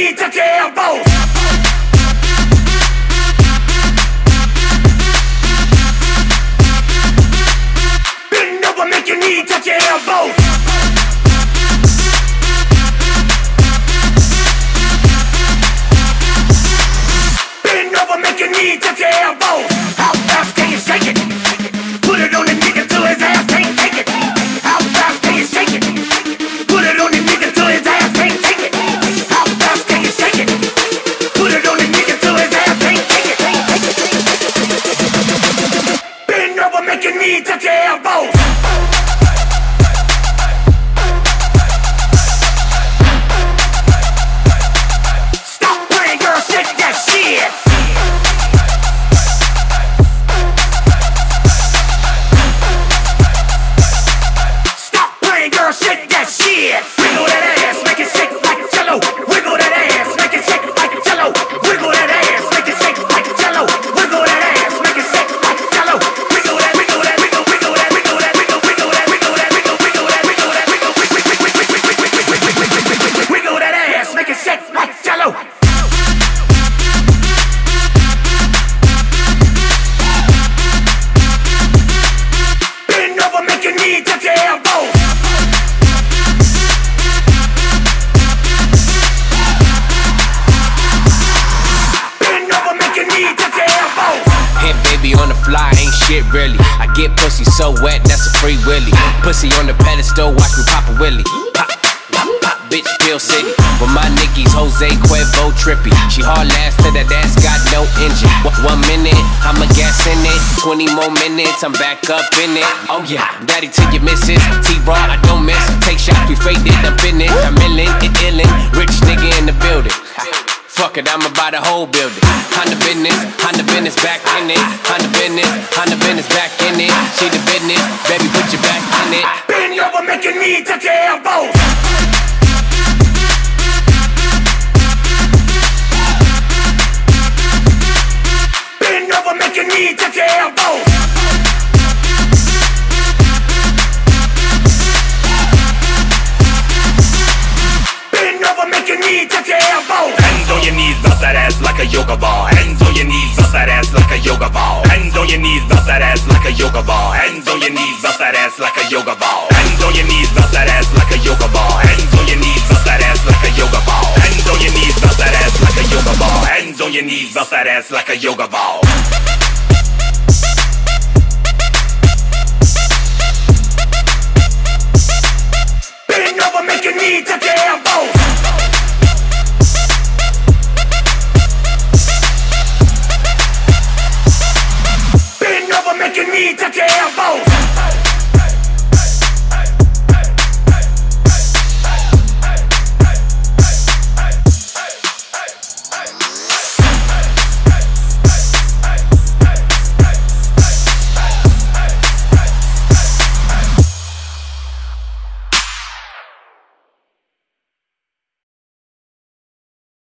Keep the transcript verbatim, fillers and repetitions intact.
knee, touch your elbows. Bend over, make your knee touch your elbows. Bend over, make your knee touch your elbows. How fast can you shake it? Put it on the nigga till his ass can't take it. How fast can you shake it? Put it on the nigga till his ass can't take it. How fast can you shake it? Put it on the nigga till his ass can't take it. Bend over, make your knee touch your elbows. Stop playing, girl, shake that shit. Girl, shake that shit. Wiggle that ass, make it shake like jello. Wiggle that ass, make it shake like jello. Wiggle that ass, make it shake like jello. Wiggle that ass, make it shake like jello. Wiggle that, wiggle that, wiggle, wiggle that, wiggle that, wiggle, wiggle that, wiggle that, wiggle, wiggle that, wiggle that, wiggle, wiggle, wiggle that ass, make it shake like jello. Bend over, make your knee touch your elbows. Hit baby on the fly, ain't shit really. I get pussy so wet, that's a free willy. Pussy on the pedestal, watch me pop a willy. Pop, pop, pop, bitch, Pill City. With my Nickies, Jose Cuervo trippy. She hard last to that ass, got no engine. One minute, I'ma gas in it. Twenty more minutes, I'm back up in it. Oh yeah, daddy till you miss it. T-Raw, I don't miss. Take shots, we faded, I'm finished. I'm illin', it illin'. Rich nigga in the building. Fuck it, I'ma buy the whole building. Honda business, Honda business back in it. Honda business, Honda business back in it. She the business, baby put your back in it. Bend over, make your knee touch your elbows. Bend over, make your knee touch your elbows. Bend over, make your knee touch your elbows. Hands on your knees, bounce that ass like a yoga ball. Hands on your knees, bounce that ass like a yoga ball. Hands on your knees, bounce that ass like a yoga ball. Hands on your knees, bounce that ass like a yoga ball. Hands on your knees, bounce that ass like a yoga ball. Hands on your knees, bounce that ass like a yoga ball. Hands on your knees, bounce that ass like a yoga ball. Hands on your knees, bounce that ass like a yoga ball. Bend over, make your knee touch your elbows. Bend over, make your knee touch your elbows.